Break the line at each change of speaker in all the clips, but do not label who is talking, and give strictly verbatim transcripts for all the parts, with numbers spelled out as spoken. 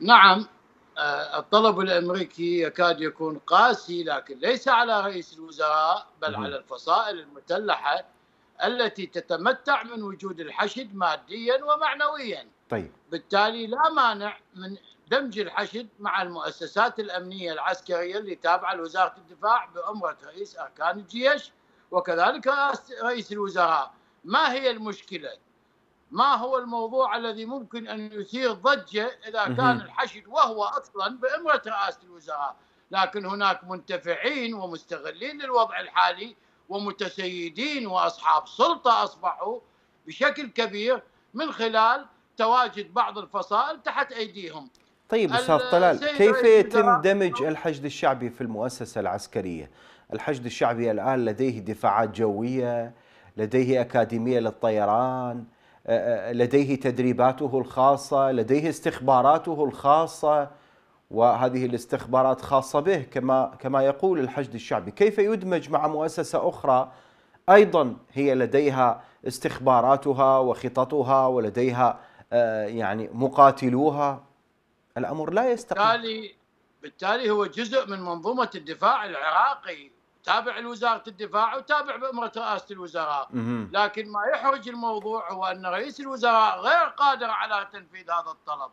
نعم. آه، الطلب الأمريكي يكاد يكون قاسي، لكن ليس على رئيس الوزراء بل
اهم.
على الفصائل المسلحة التي تتمتع من وجود الحشد ماديا ومعنويا.
طيب.
بالتالي لا مانع من دمج الحشد مع المؤسسات الأمنية العسكرية اللي تابعة لوزارة الدفاع بأمرة رئيس أركان الجيش وكذلك رئيس الوزراء. ما هي المشكلة؟ ما هو الموضوع الذي ممكن أن يثير ضجة إذا كان
اهم.
الحشد وهو أصلا بإمرة رئاسة الوزراء؟ لكن هناك منتفعين ومستغلين للوضع الحالي ومتسيدين وأصحاب سلطة أصبحوا بشكل كبير من خلال تواجد بعض الفصائل تحت أيديهم.
طيب أستاذ طلال،
السيد
كيف
رئيس
يتم
الوزراء
دمج الحشد الشعبي في المؤسسة العسكرية؟ الحشد الشعبي الآن لديه دفاعات جوية، لديه أكاديمية للطيران، آه، آه، لديه تدريباته الخاصة، لديه استخباراته الخاصة، وهذه الاستخبارات خاصة به كما كما يقول الحشد الشعبي. كيف يدمج مع مؤسسة أخرى أيضا هي لديها استخباراتها وخططها ولديها آه، يعني مقاتلوها؟ الأمر لا يستقيم.
بالتالي بالتالي هو جزء من منظومة الدفاع العراقي، تابع لوزارة الدفاع وتابع بأمرة رئاسة الوزراء.
اهم.
لكن ما يحرج الموضوع هو أن رئيس الوزراء غير قادر على تنفيذ هذا الطلب،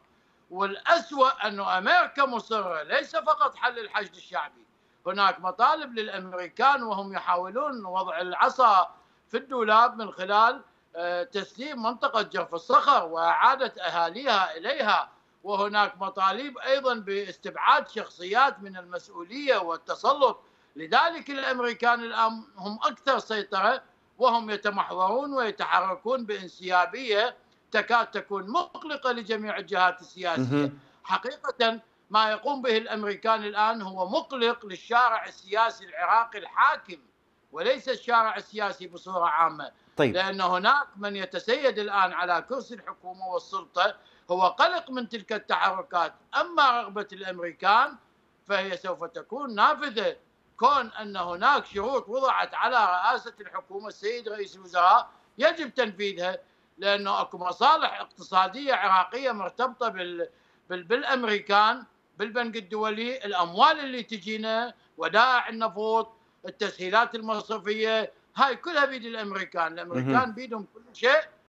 والأسوأ أن أمريكا مصرة ليس فقط حل الحشد الشعبي، هناك مطالب للأمريكان وهم يحاولون وضع العصا في الدولاب من خلال آه، تسليم منطقة جرف الصخر وإعادة أهاليها إليها. وهناك مطالب أيضا باستبعاد شخصيات من المسؤولية والتسلط. لذلك الأمريكان الآن هم أكثر سيطرة، وهم يتمحورون ويتحركون بانسيابية تكاد تكون مقلقة لجميع الجهات السياسية.
اهم.
حقيقة ما يقوم به الأمريكان الآن هو مقلق للشارع السياسي العراقي الحاكم وليس الشارع السياسي بصورة عامة،
طيب.
لأن هناك من يتسيد الآن على كرسي الحكومة والسلطة هو قلق من تلك التحركات. أما رغبة الأمريكان فهي سوف تكون نافذة، كون أن هناك شروط وضعت على رئاسة الحكومة السيد رئيس الوزراء يجب تنفيذها، لأنه أكو مصالح اقتصادية عراقية مرتبطة بال... بال... بالأمريكان، بالبنك الدولي، الأموال اللي تجينا، ودائع النفط، التسهيلات المصرفية، هاي كلها بيد الأمريكان.
اهم.
الأمريكان بيدهم كل شيء